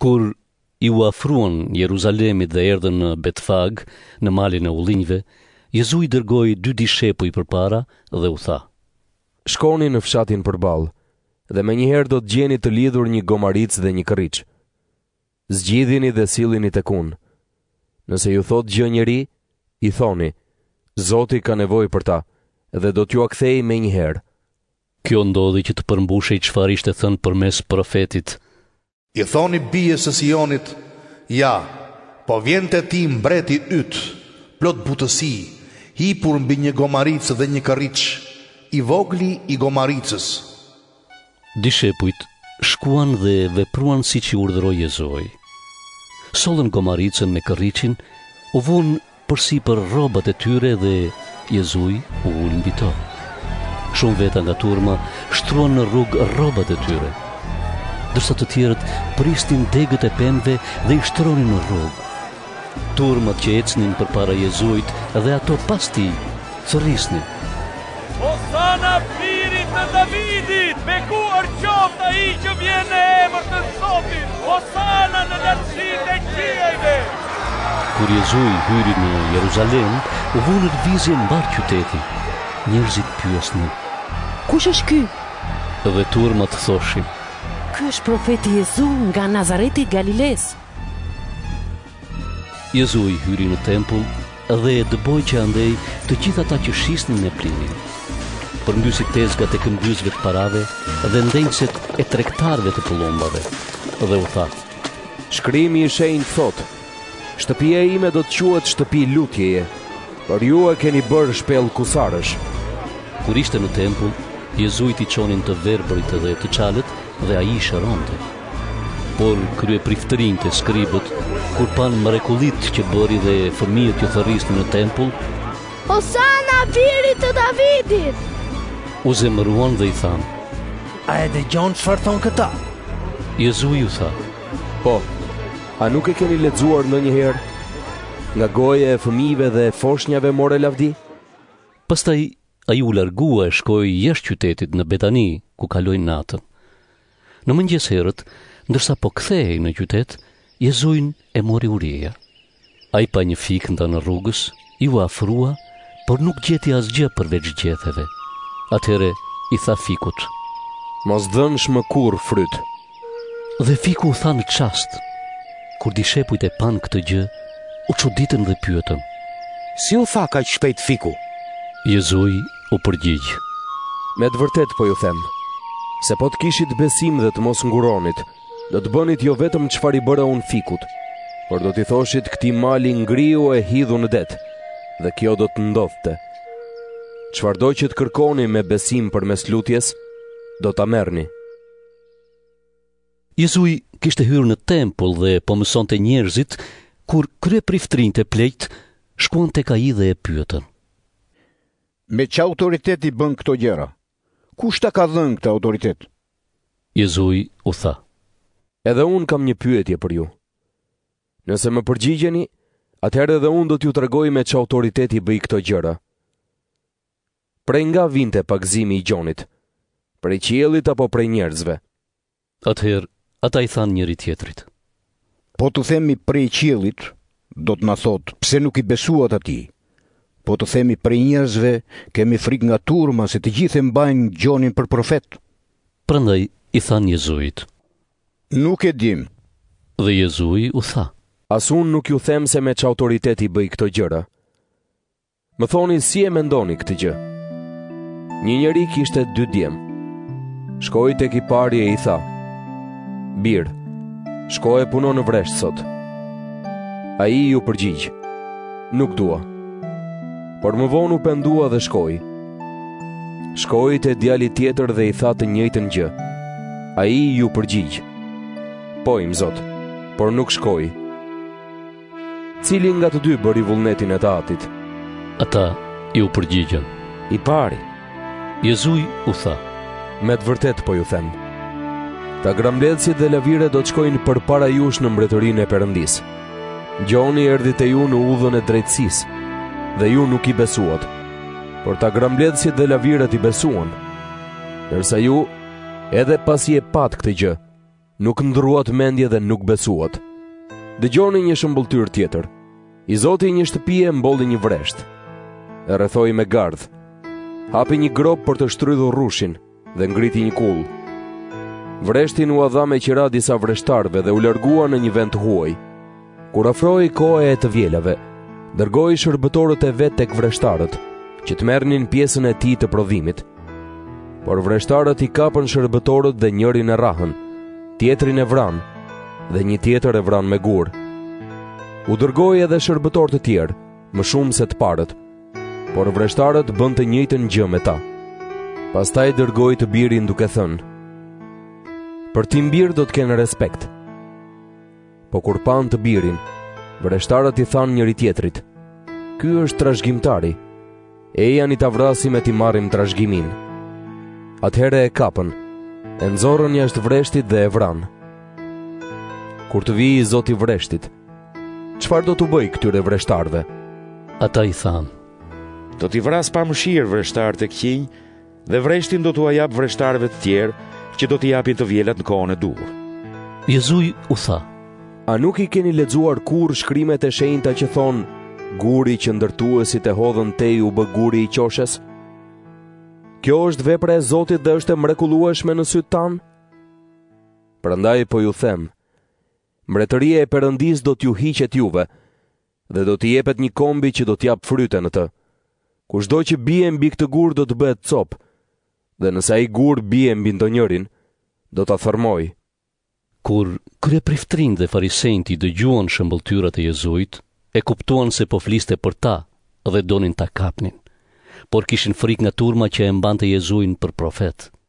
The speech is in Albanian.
Kur i u afruan Jeruzalemit dhe erdhën në Betfag, në malin e Ullinjve, Jezu i dërgoi 2 dishepuj përpara dhe u tha: Shkoni në fshatin përballë, dhe menjëherë do të gjeni të lidhur një gomaric dhe një kërriç. Zgjidhini dhe sillini tek unë. Nëse ju thot gjë njeri, i thoni: Zoti ka nevojë për ta, dhe do t'ju akthejë menjëherë. Kjo ndodhi që të përmbushej çfarë ishte thënë përmes profetit: I thoni bijes së Sionit, ja, po vjen te ti mbreti yt, plot butësi, hipur mbi një gomaricë dhe një kërriç, i vogli i gomaricës. Dishepujt shkuan dhe vepruan siç i urdhëroi Jezui. Sollën gomaricën me kërriçin, u vunë përsipër rrobat e tyre dhe Jezui u ul mbi to. Shumë veta nga turma shtruan në rrugë rrobat e tyre, ndërsa të tjerët pristin degët e pemëve dhe i shtronin në rrugë. Turmat që ecnin përpara Jezuit dhe ato pas tij thërrisnin: Hosana birit të Davidit, bekuar qoftë ai që vjen në emër të Zotit, Hosana në lartësitë e qiejve. Kur Jezui hyri në Jeruzalem, u vu në lëvizje mbar qyteti. Njerëzit pyesnin: Kush është ky? Dhe turmat thoshin: Ky është profeti Jezu nga Nazareti i Galiles. Jezui hyri në tempull dhe e dëboi që andej të gjithë ata që shisnin me plinin. Përmbysi tezgat e këmbgysve të parave dhe ndenjëset e tregtarëve të pëllumbave, dhe u tha: Shkrimi i shenjtë thot: Shtëpia ime do të quhet shtëpi lutjeje, por ju e keni bërë shpellë kusarësh. Kur ishte në tempull, Jezui t'i çonin të verbërit dhe të çalët dhe ai i shëronte. Por kryepriftërinjtë e skribët, kur pan mrekullitë që bëri dhe fëmijët që thërrisnin në tempull, Hosana birit të Davidit, u zemëruan dhe i thanë: A e dëgjon çfarë thon këta? Jezui u tha: Po, a nuk e keni lexuar ndonjëherë? Nga goja e fëmijëve dhe e foshnjave more lavdi? Pastaj ai u largua e shkoi jashtë qytetit në Betani, ku kaloi natën. Në mëngjes herët, ndërsa po kthehej në qytet, Jezuin e mori uria. Ai pa një fik ndan rrugës, i u afrua, por nuk gjeti asgjë përveç gjetheve. Atëherë i tha fikut: Mos dhënsh më kurrë fryt. Dhe fiku u tha në çast. Kur dishepujt e pan këtë gjë, u çuditën dhe pyetën: Si u tha kaq shpejt fiku? Jezui u përgjigj: Me të vërtet po ju them, se po të kishit besim dhe të mos nguronit, do të bënit jo vetëm çfarë i bëra unë fikut, por do t'i thoshit këtij mali ngrihu e hidhu në det, dhe kjo do të ndodhte. Çfarëdo që të kërkoni me besim përmes lutjes, do ta merrni. Jezui kishte hyrë në tempull dhe po mësonte njerëzit, kur kryepriftërinjtë e pleqt shkuan tek ai dhe e pyetën: Me që autoriteti bën këto gjëra? Kush ta ka dhënë këtë autoritet? Jezui u tha: Edhe unë kam një pyetje për ju. Nëse më përgjigjeni, atëherë edhe unë do t'ju tregoj me që autoriteti bëj këto gjëra. Prej nga vinte pagëzimi i gjonit? Prej qiellit apo prej njerëzve? Atëherë ata i thanë njëri tjetrit: Po të themi prej qiellit, do të na thotë pse nuk i besuat atij. Po të themi prej njerëzve, kemi frikë nga turma se të gjithë e mbajnë gjonin për profet. Prandaj i thanë Jezuit: Nuk e dim. Dhe Jezui u tha: As unë nuk ju them se me që autoriteti bëj këto gjëra. Më thoni si e mendoni këtë gjë. Një njeri kishte 2 djem. Shkoi tek i pari e i tha: Bir, shko e puno në vresht sot. Ai ju përgjigj: Nuk dua. Por më vonë u pendua dhe shkoi. Shkoi te djali tjetër dhe i tha të njëjtën gjë. Ai ju përgjigj: Pojmë zot, por nuk shkoi. Cili nga të dy bëri vullnetin e të atit? Ata i u përgjigjën: I pari. Jezui u tha: Me të vërtet po ju them, ta grambledhësit dhe lavire do të shkojnë përpara jush në mbretërinë e Perëndis. Gjoni erdhi te ju në udhën e drejtësisë, dhe ju nuk i besuat, por ta grambledhësit dhe laviret i besuan. Ndërsa ju, edhe pasi e pat këtë gjë, nuk ndruat mendje dhe nuk besuat. Dëgjoni një shëmbulltyr tjetër. I Zoti një shtëpie mbolli një vresht. E rrethoi me gardh. Hapi një grop për të shtrydhur rushin dhe ngriti një kull. Vreshtin u dha me qira disa vreshtarve dhe u largua në një vend të huaj. Kur afroi koha e të vjelave, dërgoi shërbëtorët e vet tek vreshtarët, që të merrnin pjesën e tij të prodhimit. Por vreshtarët i kapën shërbëtorët dhe njërin e rrahën, tjetrin e vran dhe një tjetër e vran me gur. U dërgoi edhe shërbëtor të tjerë, më shumë se të parët, por vreshtarët bën të njëjtën gjë me ta. Pastaj dërgoi të birin duke thënë: "Për ti mbir do të kenë respekt." Po kur pan të birin, vreshtarët i thanë njëri tjetrit: "Ky është trashëgimtari. Eja ni ta vrasim e ti marrim trashëgimin." Atëherë e kapën, e nxorrën jashtë vreshtit dhe e vran. Kur të vijë Zoti vreshtit, çfarë do t'u bëj këtyre vreshtarëve? Ata i thanë: "Do t'i vras pa mëshirë vreshtarët e këqij dhe vreshtin do t'u jap vreshtarëve të tjerë që do t'i japin të vjelat në kohën e duhur." Jezui u tha: A nuk i keni lexuar kur shkrimet e shenjta që thonë: "Guri që ndërtuesit e hodhën tej u bë guri i qoshes"? Kjo është vepra e Zotit dhe është e mrekullueshme në sytë tanë? Prandaj po ju them, mbretëria e Perëndis do t'ju hiqet juve dhe do t'i jepet një kombi që do t'jap fryte në të. Kushdo që bie mbi këtë gur do të bëhet copë, dhe nëse ai gur bie mbi ndonjërin, do ta thërmoj. Kur kryepriftërinjtë dhe farisejt i dëgjuan shëmbulltyrat e Jezuit, e kuptuan se po fliste për ta dhe donin ta kapnin, por kishin frikë nga turma që e mbante Jezuin për profet.